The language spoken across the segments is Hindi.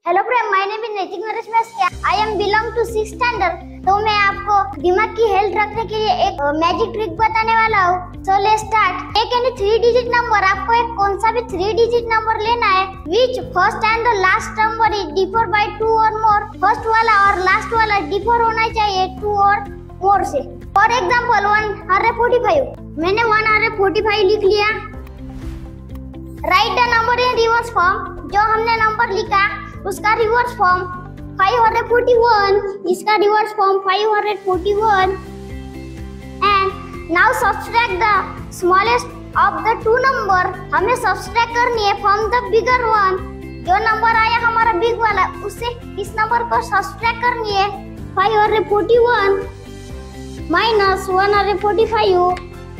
Hello friend, my name is Naitik Naresh Maskiya. I am belong to 6th standard. तो मैं आपको दिमाग की हेल्थ रखने के लिए एक मैजिक ट्रिक बताने वाला हूँ। So let's start. एक एनी 3 डिजिट नंबर, आपको एक कौन सा भी 3 डिजिट नंबर लेना है which first and the last number is differ by 2 or more. First वाला और लास्ट वाला डिफर होना चाहिए 2 और मोर से। For example 145। मैंने 145 लिख लिया। Right the number in reverse form. जो हमने नंबर लिखा उसका रिवर्स फॉर्म 541, इसका reverse form 541 and now subtract the smallest of the 2 number. हमें सब्सट्रैक्ट करनी है फ्रॉम द बिगर वन। जो नंबर आया हमारा बिग वाला, उससे इस नंबर को सब्सट्रैक्ट करनी है। 541 माइनस 145,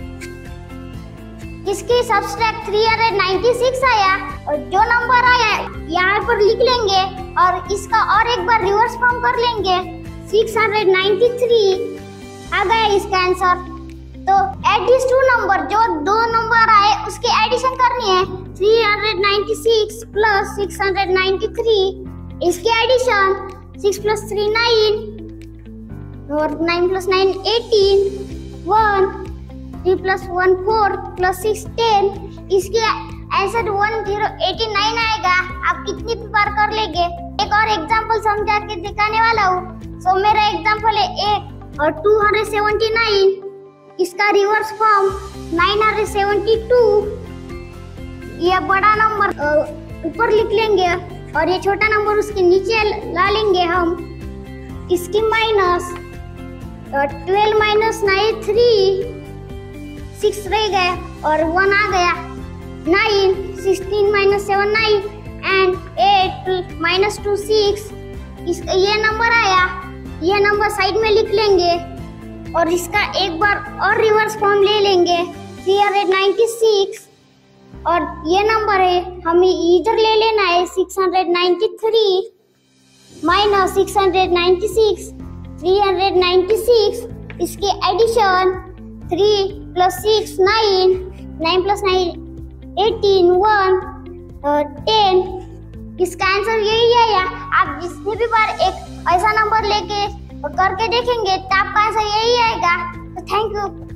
इसकी सब्सट्रैक्ट 396 आया। और जो नंबर आया यहाँ पर लिख लेंगे और इसका और एक बार रिवर्स फॉर्म कर लेंगे। 693 आ गया इसका आंसर। तो एड दिस 2 नंबर, जो 2 नंबर आए उसकी एडिशन करनी है। 396 प्लस 693, इसकी एडिशन 6 + 3 9 और 9 + 9 18, 1 3 + 1 4 + 6 10, इसके आंसर 1089 आएगा। आप कितनी भी बार कर लेंगे। एक और एग्जांपल समझा के दिखाने वाला हूँ। सो मेरा एग्जांपल है 1 और 279, इसका रिवर्स फॉर्म 972। ये बड़ा नंबर ऊपर लिख लेंगे और ये छोटा नंबर उसके नीचे ला लेंगे हम। इसकी माइनस 12 - 9 3, 6 रह गया और 1 आ गया। 9 16 - 7 9 एंड 8 - 2 6। ये नंबर आया। ये नंबर साइड में लिख लेंगे और इसका एक बार और रिवर्स फॉर्म ले लेंगे 396। और ये नंबर है हमें इधर ले लेना है 693 माइनस 696 396, इसके एडिशन 3 + 6 9 9 + 9 18 1 10, इसका आंसर यही आया। आप जितनी भी बार एक ऐसा नंबर लेके करके देखेंगे तो आपका आंसर यही आएगा। तो थैंक यू।